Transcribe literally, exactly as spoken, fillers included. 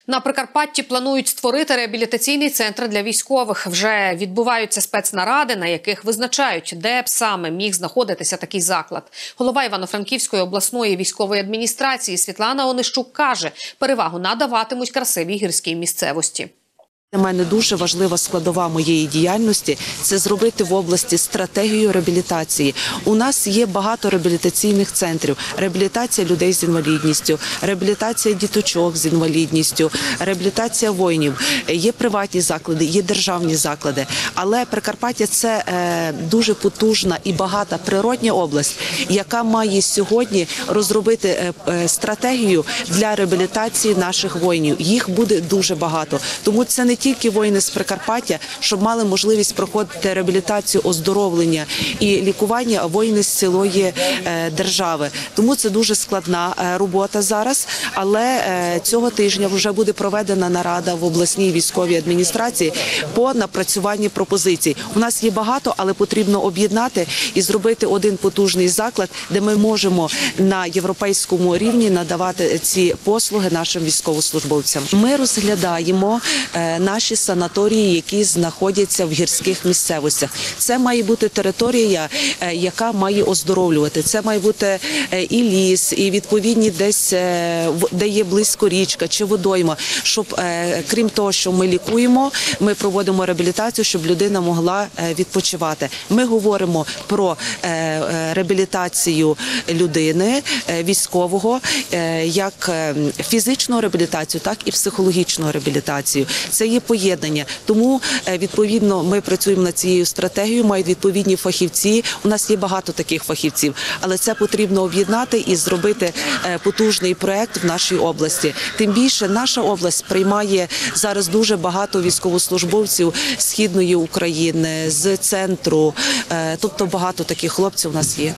На Прикарпатті планують створити реабілітаційний центр для військових. Вже відбуваються спецнаради, на яких визначають, де б саме міг знаходитися такий заклад. Голова Івано-Франківської обласної військової адміністрації Світлана Онищук каже, перевагу надаватимуть красивій гірській місцевості. Для мене дуже важлива складова моєї діяльності – це зробити в області стратегію реабілітації. У нас є багато реабілітаційних центрів. Реабілітація людей з інвалідністю, реабілітація діточок з інвалідністю, реабілітація воїнів. Є приватні заклади, є державні заклади. Але Прикарпаття – це дуже потужна і багата природня область, яка має сьогодні розробити стратегію для реабілітації наших воїнів. Їх буде дуже багато. Тому це не тільки воїни з Прикарпаття, щоб мали можливість проходити реабілітацію, оздоровлення і лікування воїни з цілої держави. Тому це дуже складна робота зараз, але цього тижня вже буде проведена нарада в обласній військовій адміністрації по напрацюванні пропозицій. У нас є багато, але потрібно об'єднати і зробити один потужний заклад, де ми можемо на європейському рівні надавати ці послуги нашим військовослужбовцям. Ми розглядаємо наші санаторії, які знаходяться в гірських місцевостях. Це має бути територія, яка має оздоровлювати. Це має бути і ліс, і відповідні десь, де є близько річка чи водойма, щоб, крім того, що ми лікуємо, ми проводимо реабілітацію, щоб людина могла відпочивати. Ми говоримо про реабілітацію людини, військового, як фізичну реабілітацію, так і психологічну реабілітацію. Це є поєднання. Тому, відповідно, ми працюємо над цією стратегією, мають відповідні фахівці. У нас є багато таких фахівців, але це потрібно об'єднати і зробити потужний проєкт в нашій області. Тим більше, наша область приймає зараз дуже багато військовослужбовців з Східної України, з центру, тобто багато таких хлопців у нас є.